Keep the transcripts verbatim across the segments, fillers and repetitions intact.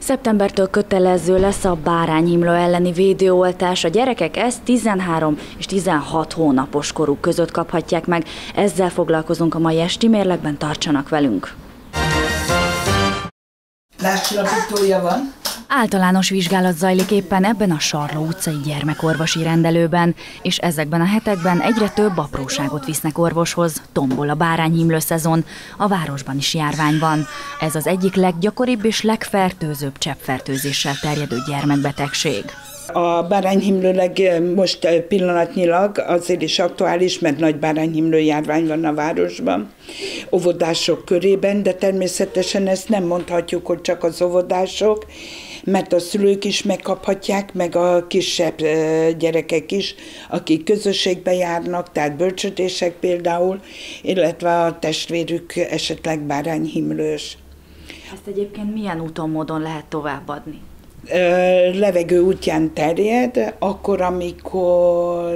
Szeptembertől kötelező lesz a bárányhimlő elleni védőoltás. A gyerekek ezt tizenhárom és tizenhat hónapos koruk között kaphatják meg. Ezzel foglalkozunk a mai esti mérlegben, tartsanak velünk! Lássillapítója van? Általános vizsgálat zajlik éppen ebben a Sarló utcai gyermekorvosi rendelőben, és ezekben a hetekben egyre több apróságot visznek orvoshoz. Tombol a bárányhimlő szezon, a városban is járvány van. Ez az egyik leggyakoribb és legfertőzőbb cseppfertőzéssel terjedő gyermekbetegség. A bárányhimlőleg most pillanatnyilag azért is aktuális, mert nagy bárányhimlő járvány van a városban, óvodások körében, de természetesen ezt nem mondhatjuk, hogy csak az óvodások, mert a szülők is megkaphatják, meg a kisebb gyerekek is, akik közösségbe járnak, tehát bölcsödések például, illetve a testvérük esetleg bárányhimlős. Ezt egyébként milyen úton, módon lehet továbbadni? Levegő útján terjed, akkor, amikor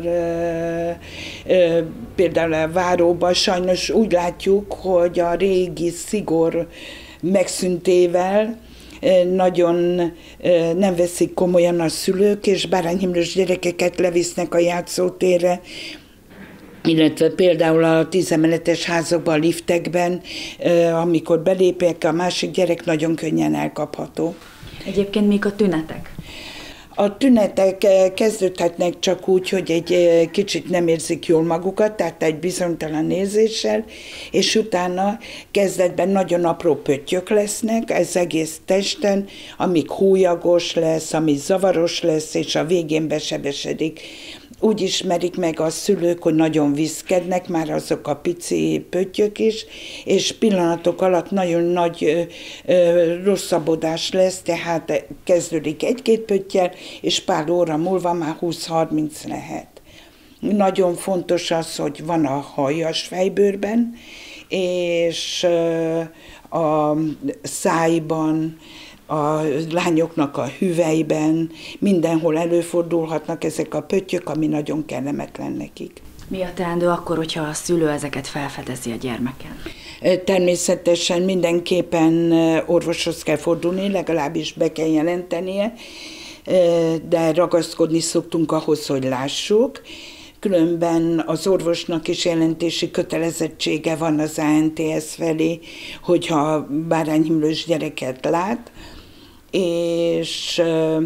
például a Váróban sajnos úgy látjuk, hogy a régi szigor megszüntével nagyon nem veszik komolyan a szülők, és bárányhimlős gyerekeket levisznek a játszótérre, illetve például a tízemeletes házakban, a liftekben, amikor belépek, a másik gyerek nagyon könnyen elkapható. Egyébként mik a tünetek? A tünetek kezdődhetnek csak úgy, hogy egy kicsit nem érzik jól magukat, tehát egy bizonytalan érzéssel, és utána kezdetben nagyon apró pöttyök lesznek, ez egész testen, amíg hólyagos lesz, ami zavaros lesz, és a végén besebesedik. Úgy ismerik meg a szülők, hogy nagyon viszkednek már azok a pici pöttyök is, és pillanatok alatt nagyon nagy ö, ö, rosszabbodás lesz, tehát kezdődik egy-két pöttyel, és pár óra múlva már húsz-harminc lehet. Nagyon fontos az, hogy van a hajas fejbőrben, és ö, a szájban, a lányoknak a hüvelyben, mindenhol előfordulhatnak ezek a pöttyök, ami nagyon kellemetlen nekik. Mi a teendő akkor, hogyha a szülő ezeket felfedezi a gyermeken? Természetesen mindenképpen orvoshoz kell fordulni, legalábbis be kell jelentenie, de ragaszkodni szoktunk ahhoz, hogy lássuk. Különben az orvosnak is jelentési kötelezettsége van az á en té es felé, hogyha bárányhimlős gyereket lát, és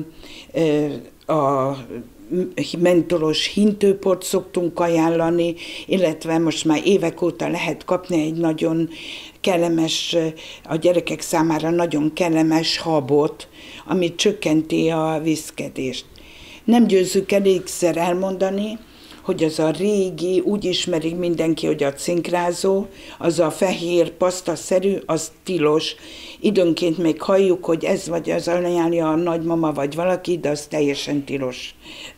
a mentolos hintőport szoktunk ajánlani, illetve most már évek óta lehet kapni egy nagyon kellemes, a gyerekek számára nagyon kellemes habot, ami csökkenti a viszkedést. Nem győzzük elégszer elmondani, hogy az a régi, úgy ismerik mindenki, hogy a cinkrázó, az a fehér, pasztaszerű, az tilos. Időnként még halljuk, hogy ez vagy az ajánlja a nagymama vagy valaki, de az teljesen tilos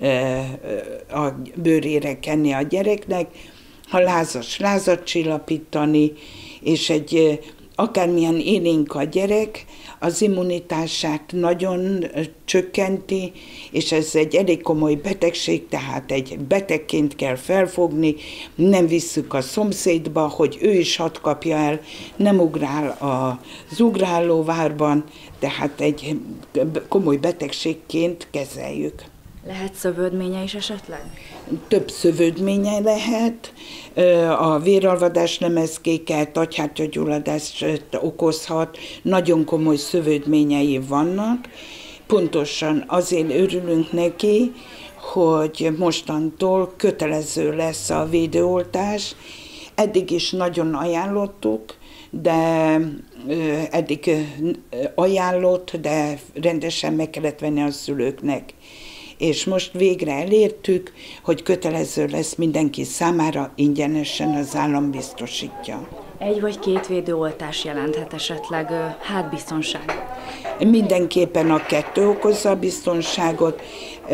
a bőrére kenni a gyereknek. Ha lázas, lázat csillapítani, és egy akármilyen élénk a gyerek, az immunitását nagyon csökkenti, és ez egy elég komoly betegség, tehát egy betegként kell felfogni, nem visszük a szomszédba, hogy ő is hadd kapja el, nem ugrál az ugrálóvárban, tehát egy komoly betegségként kezeljük. Lehet szövődménye is esetleg? Több szövődménye lehet, a véralvadás lemezkéket, agyhártyagyulladást okozhat, nagyon komoly szövődményei vannak. Pontosan azért örülünk neki, hogy mostantól kötelező lesz a védőoltás. Eddig is nagyon ajánlottuk, de eddig ajánlott, de rendesen meg kellett venni a szülőknek. És most végre elértük, hogy kötelező lesz mindenki számára, ingyenesen az állam biztosítja. Egy vagy két védőoltás jelenthet esetleg hátbiztonságot? Mindenképpen a kettő okozza a biztonságot,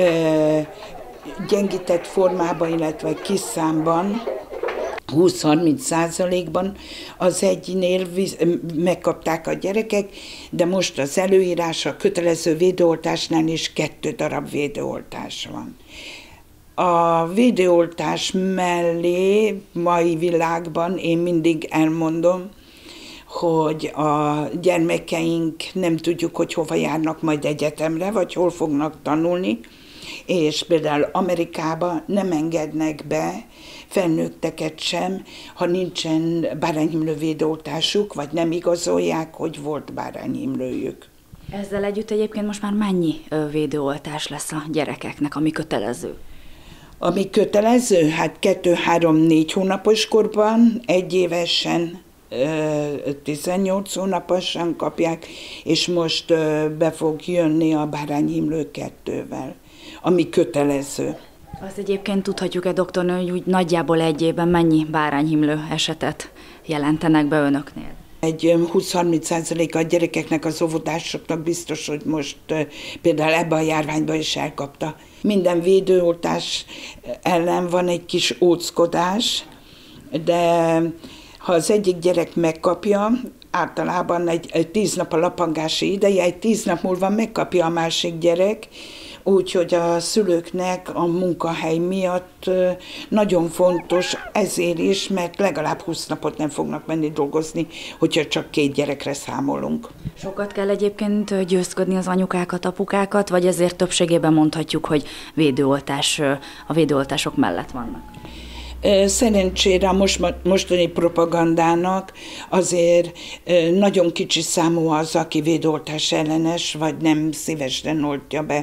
gyengített formában, illetve kis számban, húsz-harminc százalékban az egynél megkapták a gyerekek, de most az előírás a kötelező védőoltásnál is kettő darab védőoltás van. A védőoltás mellé mai világban én mindig elmondom, hogy a gyermekeink nem tudjuk, hogy hova járnak majd egyetemre, vagy hol fognak tanulni, és például Amerikában nem engednek be felnőtteket sem, ha nincsen bárányhimlő védőoltásuk, vagy nem igazolják, hogy volt bárányhimlőjük. Ezzel együtt egyébként most már mennyi védőoltás lesz a gyerekeknek, ami kötelező? Ami kötelező? Hát kettő, három, négy hónapos korban, egy évesen, tizennyolc hónaposan kapják, és most be fog jönni a bárányhimlő kettővel, ami kötelező. Azt egyébként tudhatjuk-e, doktornő, hogy úgy nagyjából egy évben mennyi bárányhimlő esetet jelentenek be önöknél? Egy húsz-harminc százalék a gyerekeknek, az óvodásoknak biztos, hogy most például ebbe a járványba is elkapta. Minden védőoltás ellen van egy kis óckodás, de ha az egyik gyerek megkapja, általában egy, egy tíz nap a lapangási ideje, egy tíz nap múlva megkapja a másik gyerek, úgyhogy a szülőknek a munkahely miatt nagyon fontos ezért is, mert legalább húsz napot nem fognak menni dolgozni, hogyha csak két gyerekre számolunk. Sokat kell egyébként győzködni az anyukákat, apukákat, vagy ezért többségében mondhatjuk, hogy védőoltás, a védőoltások mellett vannak? Szerencsére a most, mostani propagandának azért nagyon kicsi számú az, aki védőoltás ellenes, vagy nem szívesen oltja be.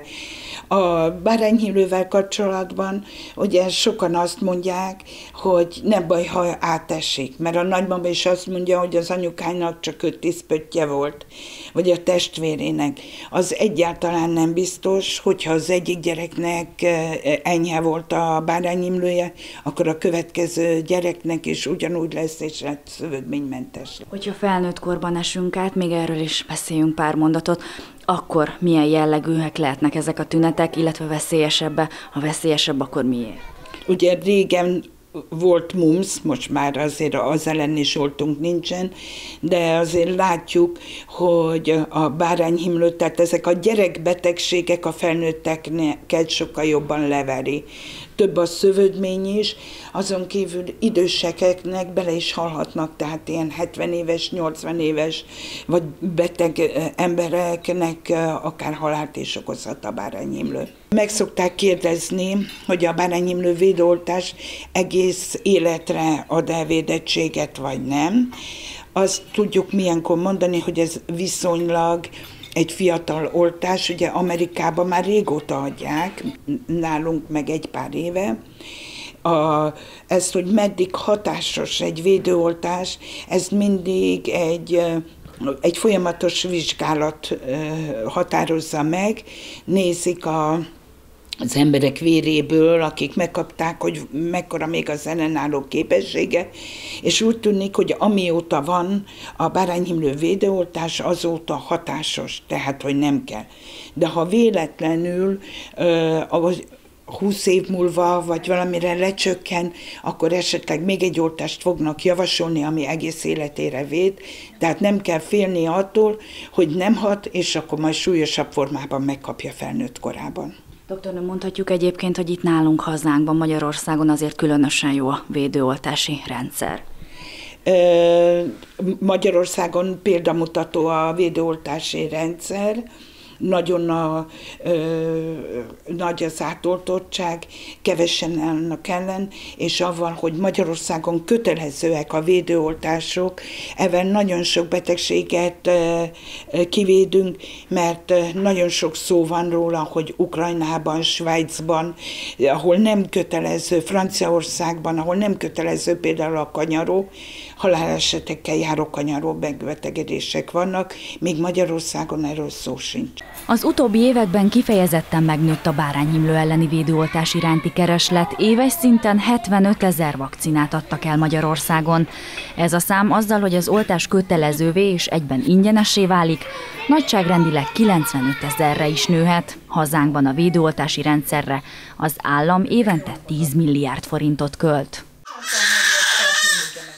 A bárányhimlővel kapcsolatban ugye sokan azt mondják, hogy nem baj, ha átesik, mert a nagymama is azt mondja, hogy az anyukának csak öt-tíz pöttye volt, vagy a testvérének. Az egyáltalán nem biztos, hogyha az egyik gyereknek enyhe volt a bárányhimlője, akkor a következő gyereknek is ugyanúgy lesz, és hát szövődménymentes. Hogyha felnőtt korban esünk át, még erről is beszéljünk pár mondatot, akkor milyen jellegűek lehetnek ezek a tünetek, illetve veszélyesebb, ha veszélyesebb, akkor miért? Ugye régen volt mumps, most már azért az ellen is oltunk nincsen, de azért látjuk, hogy a bárányhimlő, tehát ezek a gyerekbetegségek a felnőtteket sokkal jobban leveri. Több a szövődmény is, azon kívül időseknek bele is halhatnak, tehát ilyen hetven éves, nyolcvan éves, vagy beteg embereknek akár halált is okozhat a bárányhimlő. Meg szokták kérdezni, hogy a bárányhimlő védőoltás egész életre ad-e védettséget, vagy nem. Azt tudjuk milyenkor mondani, hogy ez viszonylag egy fiatal oltás, ugye Amerikában már régóta adják, nálunk meg egy pár éve. A, ez, hogy meddig hatásos egy védőoltás, ez mindig egy, egy folyamatos vizsgálat határozza meg, nézik a az emberek véréből, akik megkapták, hogy mekkora még az ellenálló képessége, és úgy tűnik, hogy amióta van a bárányhimlő védőoltás, azóta hatásos, tehát, hogy nem kell. De ha véletlenül uh, húsz év múlva, vagy valamire lecsökken, akkor esetleg még egy oltást fognak javasolni, ami egész életére véd, tehát nem kell félni attól, hogy nem hat, és akkor majd súlyosabb formában megkapja felnőtt korában. Doktornő, mondhatjuk egyébként, hogy itt nálunk hazánkban, Magyarországon azért különösen jó a védőoltási rendszer. Magyarországon példamutató a védőoltási rendszer, nagyon a, ö, nagy az átoltottság, kevesen állnak ellen, és avval, hogy Magyarországon kötelezőek a védőoltások, ebben nagyon sok betegséget ö, kivédünk, mert nagyon sok szó van róla, hogy Ukrajnában, Svájcban, ahol nem kötelező, Franciaországban, ahol nem kötelező például a kanyaró, halálesetekkel járó kanyaró megbetegedések vannak, még Magyarországon erről szó sincs. Az utóbbi években kifejezetten megnőtt a bárányhimlő elleni védőoltás iránti kereslet, éves szinten hetvenöt ezer vakcinát adtak el Magyarországon. Ez a szám azzal, hogy az oltás kötelezővé és egyben ingyenessé válik, nagyságrendileg kilencvenöt ezerre is nőhet. Hazánkban a védőoltási rendszerre az állam évente tíz milliárd forintot költ. A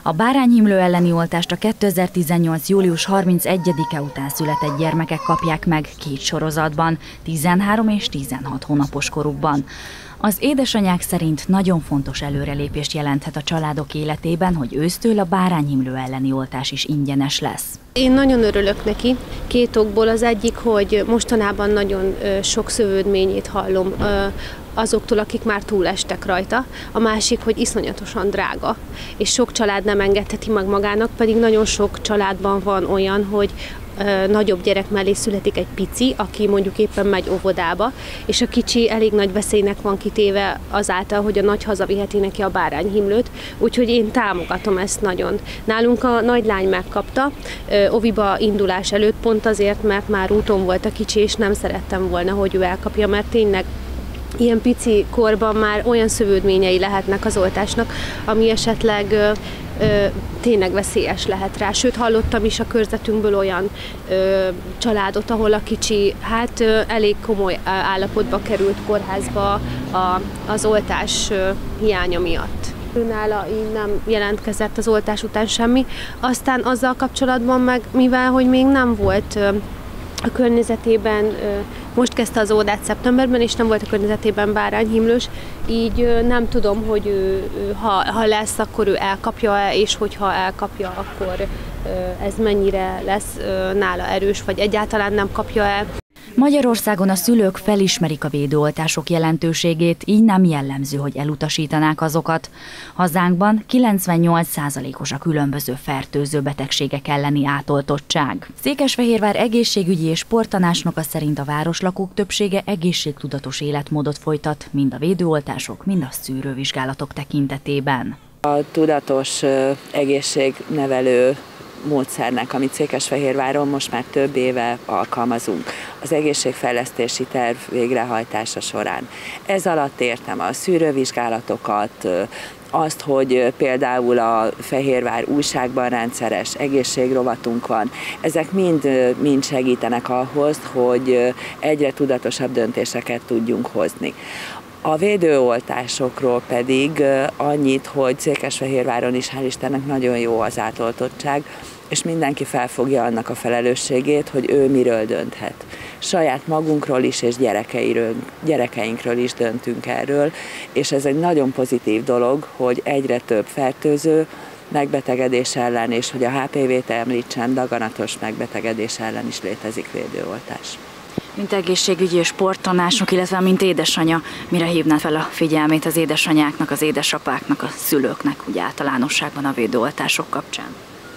A bárányhimlő elleni oltást a kétezer-tizennyolc. július harmincegyedike után született gyermekek kapják meg két sorozatban, tizenhárom és tizenhat hónapos korukban. Az édesanyák szerint nagyon fontos előrelépést jelenthet a családok életében, hogy ősztől a bárányhimlő elleni oltás is ingyenes lesz. Én nagyon örülök neki, két okból. Az egyik, hogy mostanában nagyon sok szövődményét hallom azoktól, akik már túlestek rajta. A másik, hogy iszonyatosan drága, és sok család nem engedheti meg magának, pedig nagyon sok családban van olyan, hogy nagyobb gyerek mellé születik egy pici, aki mondjuk éppen megy óvodába, és a kicsi elég nagy veszélynek van kitéve azáltal, hogy a nagy hazaviheti neki a bárányhimlőt, úgyhogy én támogatom ezt nagyon. Nálunk a nagylány megkapta oviba indulás előtt, pont azért, mert már úton volt a kicsi, és nem szerettem volna, hogy ő elkapja, mert tényleg ilyen pici korban már olyan szövődményei lehetnek az oltásnak, ami esetleg ö, ö, tényleg veszélyes lehet rá. Sőt, hallottam is a körzetünkből olyan ö, családot, ahol a kicsi hát ö, elég komoly állapotba került kórházba a, az oltás ö, hiánya miatt. Nála így nem jelentkezett az oltás után semmi. Aztán azzal kapcsolatban meg, mivel hogy még nem volt ö, a környezetében, most kezdte az óvodát szeptemberben, és nem volt a környezetében bárányhimlős, így nem tudom, hogy ha, ha lesz, akkor ő elkapja-e, és hogyha elkapja, akkor ez mennyire lesz nála erős, vagy egyáltalán nem kapja-e. Magyarországon a szülők felismerik a védőoltások jelentőségét, így nem jellemző, hogy elutasítanák azokat. Hazánkban kilencvennyolc százalékos a különböző fertőző betegségek elleni átoltottság. Székesfehérvár egészségügyi és sporttanácsnoka szerint a városlakók többsége egészségtudatos életmódot folytat, mind a védőoltások, mind a szűrővizsgálatok tekintetében. A tudatos egészségnevelő módszernek, amit Székesfehérváron most már több éve alkalmazunk az egészségfejlesztési terv végrehajtása során. Ez alatt értem a szűrővizsgálatokat, azt, hogy például a Fehérvár újságban rendszeres egészségrovatunk van, ezek mind, mind segítenek ahhoz, hogy egyre tudatosabb döntéseket tudjunk hozni. A védőoltásokról pedig annyit, hogy Székesfehérváron is hál' Istennek nagyon jó az átoltottság, és mindenki felfogja annak a felelősségét, hogy ő miről dönthet. Saját magunkról is, és gyerekeiről, gyerekeinkről is döntünk erről, és ez egy nagyon pozitív dolog, hogy egyre több fertőző megbetegedés ellen, és hogy a há pé vét említsem, daganatos megbetegedés ellen is létezik védőoltás. Mint egészségügyi és sporttanácsnok, illetve mint édesanya, mire hívná fel a figyelmét az édesanyáknak, az édesapáknak, a szülőknek, úgy általánosságban a védőoltások kapcsán?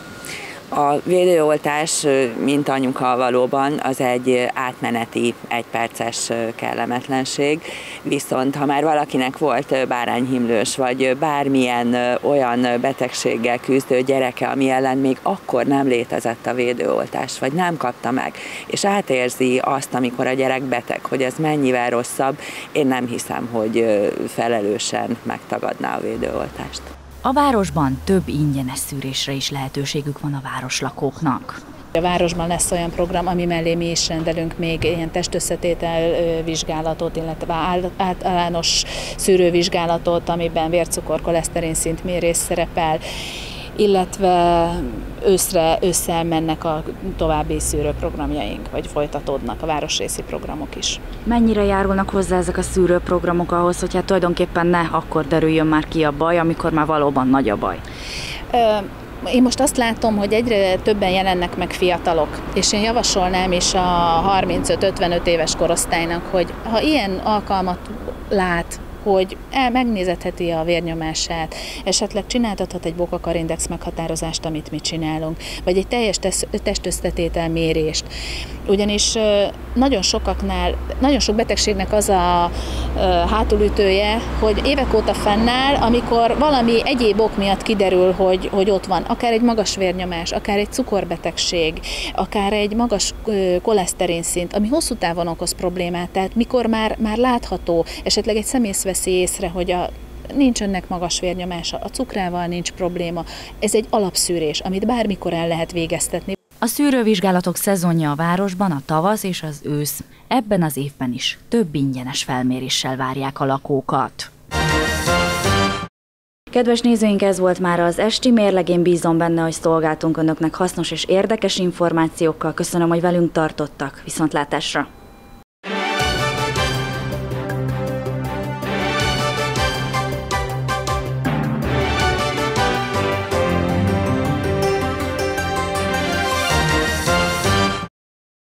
A védőoltás, mint anyuka valóban, az egy átmeneti, egyperces kellemetlenség, viszont ha már valakinek volt bárányhimlős, vagy bármilyen olyan betegséggel küzdő gyereke, ami ellen még akkor nem létezett a védőoltás, vagy nem kapta meg, és átérzi azt, amikor a gyerek beteg, hogy ez mennyivel rosszabb, én nem hiszem, hogy felelősen megtagadná a védőoltást. A városban több ingyenes szűrésre is lehetőségük van a városlakóknak. A városban lesz olyan program, ami mellé mi is rendelünk még ilyen testösszetétel vizsgálatot, illetve általános szűrővizsgálatot, amiben vércukor, koleszterin szintmérés szerepel, illetve őszre, ősszel mennek a további szűrőprogramjaink, vagy folytatódnak a városrészi programok is. Mennyire járulnak hozzá ezek a szűrőprogramok ahhoz, hogy hát tulajdonképpen ne akkor derüljön már ki a baj, amikor már valóban nagy a baj? Én most azt látom, hogy egyre többen jelennek meg fiatalok, és én javasolnám is a harmincöt-ötvenöt éves korosztálynak, hogy ha ilyen alkalmat lát, hogy el megnézetheti a vérnyomását, esetleg csináltathat egy bokakarindex meghatározást, amit mi csinálunk, vagy egy teljes testösszetétel mérést. Ugyanis nagyon sokaknál, nagyon sok betegségnek az a hátulütője, hogy évek óta fennáll, amikor valami egyéb ok miatt kiderül, hogy, hogy ott van, akár egy magas vérnyomás, akár egy cukorbetegség, akár egy magas koleszterin szint, ami hosszú távon okoz problémát, tehát mikor már, már látható, esetleg egy szemész veszi észre, hogy a nincs önnek magas vérnyomása, a cukrával nincs probléma. Ez egy alapszűrés, amit bármikor el lehet végeztetni. A szűrővizsgálatok szezonja a városban a tavasz és az ősz. Ebben az évben is több ingyenes felméréssel várják a lakókat. Kedves nézőink, ez volt már az esti mérleg, én bízom benne, hogy szolgáltunk önöknek hasznos és érdekes információkkal. Köszönöm, hogy velünk tartottak. Viszontlátásra!